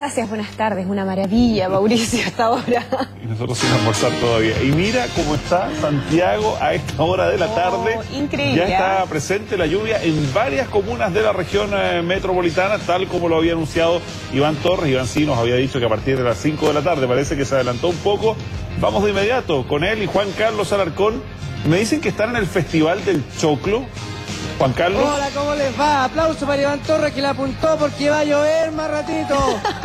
Gracias, buenas tardes. Una maravilla, Mauricio, hasta ahora. Y nosotros sin almorzar todavía. Y mira cómo está Santiago a esta hora de la tarde. Increíble. Ya está presente la lluvia en varias comunas de la región metropolitana, tal como lo había anunciado Iván Torres. Iván sí nos había dicho que a partir de las 5 de la tarde, parece que se adelantó un poco. Vamos de inmediato con él y Juan Carlos Alarcón. Me dicen que están en el Festival del Choclo. Juan Carlos. Hola, ¿cómo les va? Aplauso para Iván Torres, que le apuntó porque va a llover más ratito.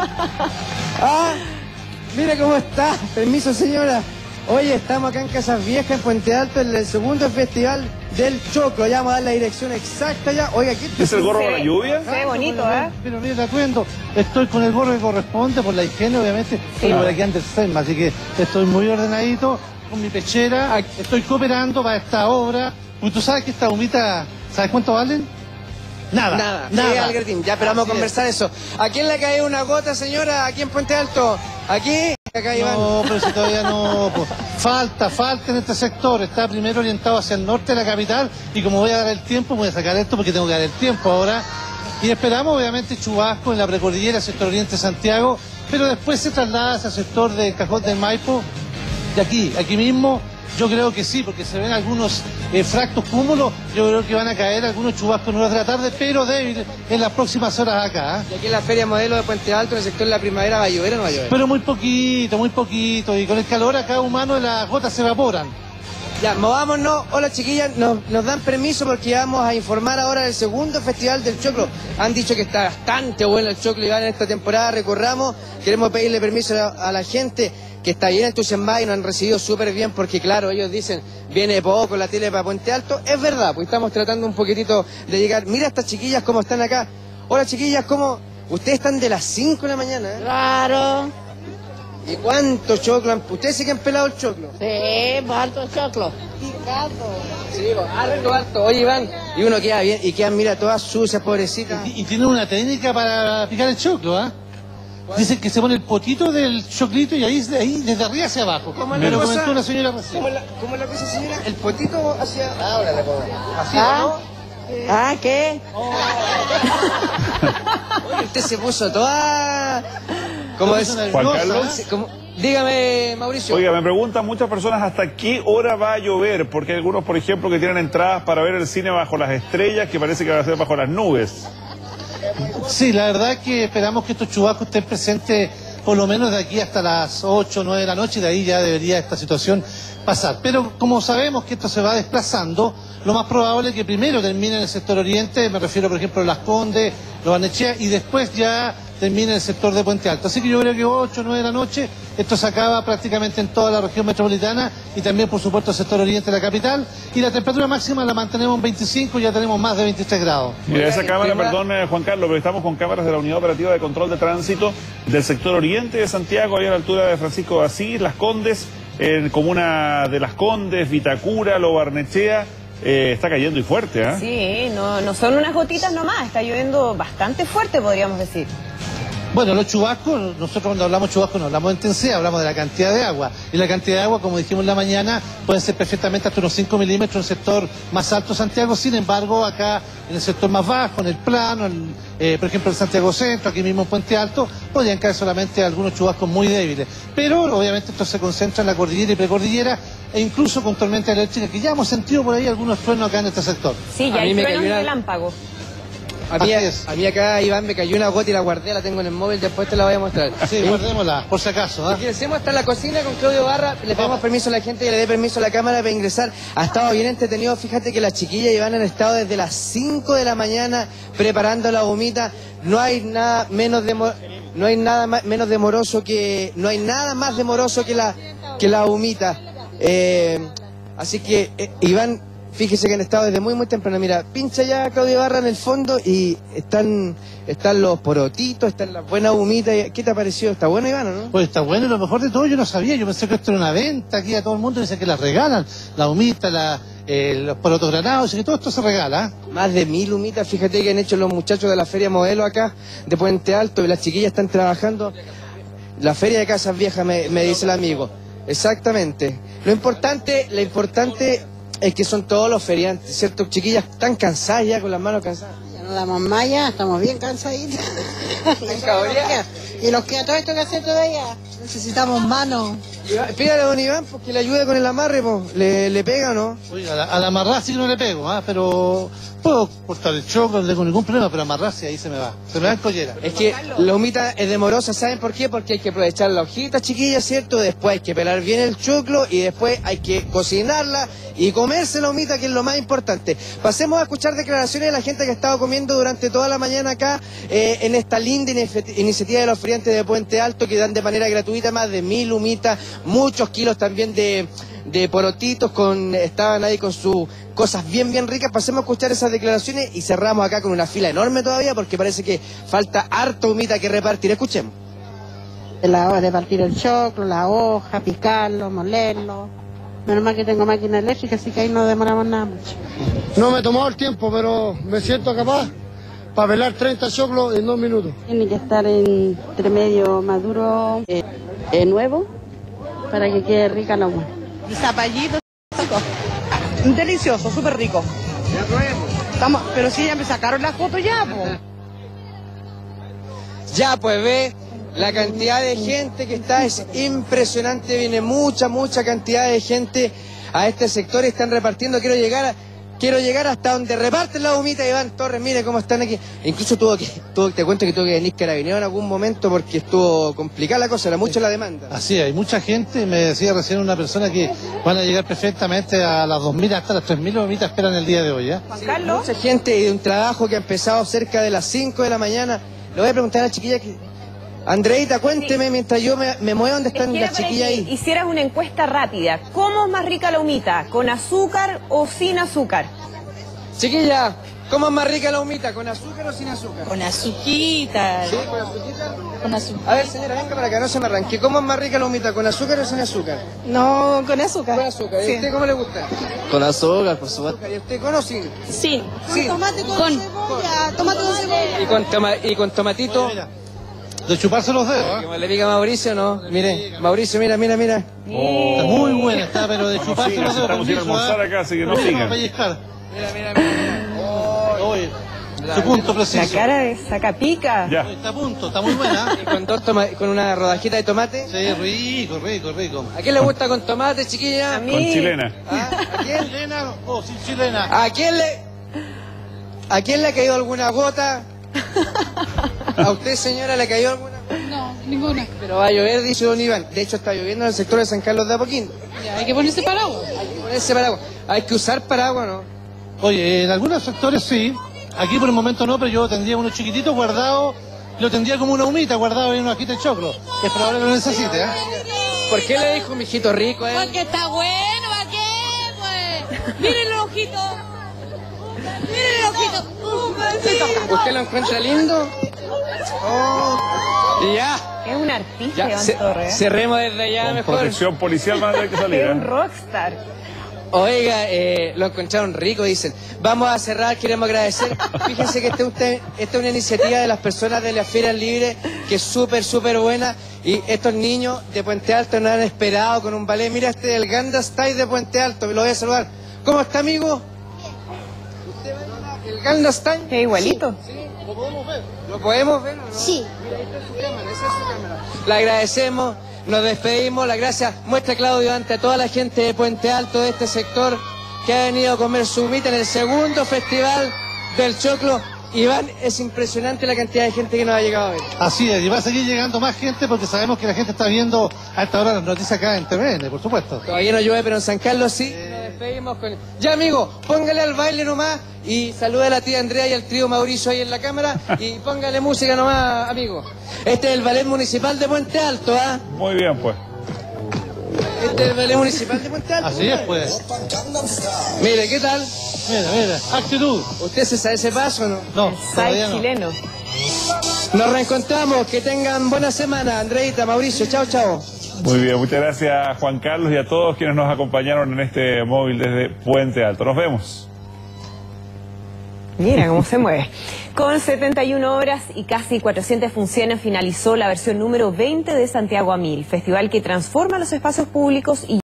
Ah, mire cómo está. Permiso, señora. Oye, estamos acá en Casas Viejas, en Puente Alto, en el segundo Festival del Choclo. Ya vamos a dar la dirección exacta ya. Oiga, ¿qué ¿Es el gorro de la lluvia? Se ve bonito, ¿eh? Pero mire, te atuendo. Estoy con el gorro que corresponde por la higiene, obviamente. Sí. Por aquí anda el SEMA, así que estoy muy ordenadito, con mi pechera. Estoy cooperando para esta obra. Pues tú sabes que esta humita, ¿sabes cuánto valen? Nada. Nada. Algertín, ya, pero vamos a conversar eso. ¿A quién le cae una gota, señora? Aquí en Puente Alto. Aquí. Acá, Iván. No, pero si todavía no. Pues, falta en este sector. Está primero orientado hacia el norte de la capital. Y como voy a dar el tiempo, voy a sacar esto porque tengo que dar el tiempo ahora. Y esperamos, obviamente, chubasco en la precordillera, sector oriente de Santiago. Pero después se traslada hacia el sector de Cajón del Maipo. Y aquí mismo. Yo creo que sí, porque se ven algunos fractos cúmulos. Yo creo que van a caer algunos chubascos en horas de la tarde, pero débiles en las próximas horas acá. Y aquí en la Feria Modelo de Puente Alto, en el sector de la primavera, ¿va a llover o no va a llover? Pero muy poquito. Y con el calor acá humano las gotas se evaporan. Ya, movámonos. Hola, chiquillas. Nos dan permiso porque vamos a informar ahora del segundo Festival del Choclo. Han dicho que está bastante bueno el choclo y van en esta temporada. Recorramos. Queremos pedirle permiso a la gente que está bien entusiasmada y nos han recibido súper bien porque, claro, ellos dicen, viene poco la tele para Puente Alto. Es verdad, pues estamos tratando un poquitito de llegar. Mira estas chiquillas cómo están acá. Hola, chiquillas, ¿cómo? Ustedes están de las 5 de la mañana, ¿eh? Claro, ¿Y cuánto choclo han... ¿Ustedes sí que han pelado el choclo? sí, pues harto choclo. Sí, harto. Oye, Iván, y uno queda bien, y quedan, mira, todas sucias, pobrecitas. Y tienen una técnica para picar el choclo, ¿ah? Dicen que se pone el potito del choclito y ahí desde arriba hacia abajo. ¿Cómo es Me la lo cosa? comentó una señora recién. ¿Cómo es la cosa, señora? El potito hacia... Ahora le pongo. Así, ¿Ah? ¿no? ¿Ah, qué? Oye, usted se puso toda... ¿Cómo es? Juan Carlos. Dígame, Mauricio. Oiga, me preguntan muchas personas hasta qué hora va a llover, porque hay algunos, por ejemplo, que tienen entradas para ver el cine bajo las estrellas, que parece que va a ser bajo las nubes. Sí, la verdad es que esperamos que estos chubascos estén presentes por lo menos de aquí hasta las 8 o 9 de la noche y de ahí ya debería esta situación pasar. Pero como sabemos que esto se va desplazando, lo más probable es que primero termine en el sector oriente, me refiero por ejemplo a Las Condes, Los Barnechea, y después ya termine en el sector de Puente Alto. Así que yo creo que 8 o 9 de la noche esto se acaba prácticamente en toda la región metropolitana y también por supuesto el sector oriente de la capital, y la temperatura máxima la mantenemos en 25 y ya tenemos más de 23 grados. Mira, esa cámara, perdón Juan Carlos, pero estamos con cámaras de la Unidad Operativa de Control de Tránsito del sector oriente de Santiago, ahí a la altura de Francisco de Asís, Las Condes, en comuna de Las Condes, Vitacura, Lo Barnechea. Está cayendo y fuerte, ¿eh? Sí, no son unas gotitas nomás, está lloviendo bastante fuerte, podríamos decir. Bueno, los chubascos, nosotros cuando hablamos chubascos no hablamos de intensidad, hablamos de la cantidad de agua. Y la cantidad de agua, como dijimos en la mañana, puede ser perfectamente hasta unos 5 milímetros en el sector más alto de Santiago. Sin embargo, acá en el sector más bajo, en el plano, por ejemplo en Santiago Centro, aquí mismo en Puente Alto, podrían caer solamente algunos chubascos muy débiles. Pero obviamente esto se concentra en la cordillera y precordillera, e incluso con tormentas eléctricas, que ya hemos sentido por ahí algunos truenos acá en este sector. Sí, ya hay truenos y relámpagos. A mí acá, Iván, me cayó una gota y la guardé, la tengo en el móvil, después te la voy a mostrar. Sí, guardémosla, por si acaso. Si hacemos hasta la cocina con Claudio Barra, le pedimos permiso a la gente y le dé permiso a la cámara para ingresar. Ha estado bien entretenido, fíjate que las chiquillas Iván han estado desde las 5 de la mañana preparando la humita. No hay nada menos demoroso que la humita. Así que, Iván, fíjese que han estado desde muy temprano. Mira, pincha ya Claudio Barra en el fondo y están los porotitos, están las buenas humitas. ¿Qué te ha parecido? ¿Está bueno, Iván, o no? Pues está bueno, y lo mejor de todo yo no sabía, yo pensé que esto era una venta aquí a todo el mundo, dice que las regalan, la humita, los porotos granados, y que todo esto se regala. Más de 1000 humitas, fíjate que han hecho los muchachos de la Feria Modelo acá, de Puente Alto, y las chiquillas están trabajando. La Feria de Casas Viejas, me dice el amigo. Exactamente. Lo importante es que son todos los feriantes, ¿cierto? Chiquillas están cansadas ya, con las manos cansadas. Ya no damos más ya, estamos bien cansaditas. Y nos queda todo esto que hacer todavía. Necesitamos manos. Pídale a don Iván pues, que le ayude con el amarre, pues. ¿Le pega o no? Oiga, a la amarrar sí que no le pego, pero puedo cortar el choclo, no tengo ningún problema, pero amarrarse ahí se me va en collera. Es que la humita es demorosa, ¿saben por qué? Porque hay que aprovechar la hojita chiquilla, ¿cierto? Después hay que pelar bien el choclo y después hay que cocinarla y comerse la humita, que es lo más importante. Pasemos a escuchar declaraciones de la gente que ha estado comiendo durante toda la mañana acá en esta linda iniciativa de los feriantes de Puente Alto, que dan de manera gratuita más de 1000 humitas, muchos kilos también de porotitos, estaban ahí con sus cosas bien ricas. Pasemos a escuchar esas declaraciones y cerramos acá con una fila enorme todavía porque parece que falta harta humita que repartir. Escuchemos. La hora de partir el choclo, la hoja, picarlo, molerlo. Menos mal que tengo máquina eléctrica, así que ahí no demoramos nada mucho. No me tomó el tiempo, pero me siento capaz para velar 30 choclos en 2 minutos. Tiene que estar entre medio maduro, nuevo, para que quede rica la agua. Y zapallito, delicioso, súper rico. Ya probemos. Pero sí, ya me sacaron la foto ya, po. Ya, pues ve, la cantidad de gente que está es impresionante, viene mucha cantidad de gente a este sector y están repartiendo. Quiero llegar hasta donde reparten la humita. Iván Torres, mire cómo están aquí. Incluso te cuento que tuvo que venir Carabineros en algún momento porque estuvo complicada la cosa, era mucho la demanda. Así, hay mucha gente, me decía recién una persona que van a llegar perfectamente a las 2000 hasta las 3000 humitas esperan el día de hoy, ¿eh? Juan Carlos. Mucha gente y de un trabajo que ha empezado cerca de las 5 de la mañana. Le voy a preguntar a la chiquilla que... Andreita, cuénteme mientras yo me muevo dónde están las chiquillas ahí. Hicieras una encuesta rápida. ¿Cómo es más rica la humita? ¿Con azúcar o sin azúcar? Chiquilla, ¿cómo es más rica la humita? ¿Con azúcar o sin azúcar? Con azuquita. ¿Sí? ¿Con azuquita? Con azúcar. A ver, señora, venga para acá, no se me arranque. ¿Cómo es más rica la humita? ¿Con azúcar o sin azúcar? No, con azúcar. Con azúcar. ¿Y Sí. a usted cómo le gusta? Con azúcar, por supuesto. ¿Y a usted con o sin? Sí. Sí. Tomate con cebolla, tomate con cebolla. ¿Y con tomatito? Mira, de chuparse los dedos, ¿eh? Como le diga a Mauricio, ¿no? Mire, Mauricio, mira. Está muy buena, está, pero de chuparse los dedos. Estamos sin almorzar acá, así que no sigan. Pellizcar. Mira. Oye, su punto La preciso. cara de sacapica. Ya. Está a punto, está muy buena. Y con una rodajita de tomate. Sí, rico. ¿A quién le gusta con tomate, chiquilla? A mí. Con chilena. ¿Ah? ¿A quién? ¿Chilena o sin chilena? ¿A quién le ha caído alguna gota? ¿A usted, señora, le cayó alguna? No, ninguna. Pero va a llover, dice don Iván. De hecho, está lloviendo en el sector de San Carlos de Apoquindo. Ya, hay que ponerse paraguas. Hay que ponerse paraguas. Hay que usar paraguas, ¿no? Oye, en algunos sectores sí. Aquí por el momento no, pero yo tendría uno chiquitito guardado. Lo tendría como una humita guardado en una hojita de choclo. Que es probable que lo necesite, ¿eh? ¿Por qué le dijo mijito rico, Porque está bueno, ¿para qué? Pues. Miren el ojito. Miren el ojito. ¿Usted lo encuentra lindo? Oh. Y ya. Es un artista, Ya, Iván Torres. cerremos desde allá Con mejor. protección policial van a tener que salir. Es un ¿eh? rockstar. Oiga, lo encontraron rico, dicen. Vamos a cerrar, queremos agradecer. Fíjense que esta es una iniciativa de las personas de la Feria Libre, que es súper buena. Y estos niños de Puente Alto nos han esperado con un ballet. Mira, este es el Ganda Style de Puente Alto, lo voy a saludar. ¿Cómo está, amigo? ¿Usted baila el Ganda Style? Es igualito. Sí, ¿lo podemos ver? ¿Lo podemos ver o no? Sí. Mira, ahí está su cámara, esa es su cámara. Le agradecemos. Nos despedimos, las gracias. Muestra, Claudio, ante toda la gente de Puente Alto, de este sector, que ha venido a comer su humita en el segundo festival del choclo. Iván, es impresionante la cantidad de gente que nos ha llegado a ver. Así es, y va a seguir llegando más gente porque sabemos que la gente está viendo a esta hora las noticias acá en TVN, por supuesto. Todavía no llueve, pero en San Carlos sí. Nos despedimos con... Ya, amigo, póngale al baile nomás y saluda a la tía Andrea y al trío Mauricio ahí en la cámara y póngale música nomás, amigo. Este es el ballet municipal de Puente Alto, ¿ah? Muy bien, pues. Este es el ballet municipal de Puente Alto. Así es, pues. Mire, ¿qué tal? Mira, actitud. ¿Usted se sabe ese paso o no? No, Sai todavía no. chileno. Nos reencontramos, que tengan buena semana, Andreita, Mauricio, chao. Muy bien, muchas gracias Juan Carlos y a todos quienes nos acompañaron en este móvil desde Puente Alto. Nos vemos. Mira cómo se mueve. Con 71 horas y casi 400 funciones finalizó la versión número 20 de Santiago a 1000, festival que transforma los espacios públicos y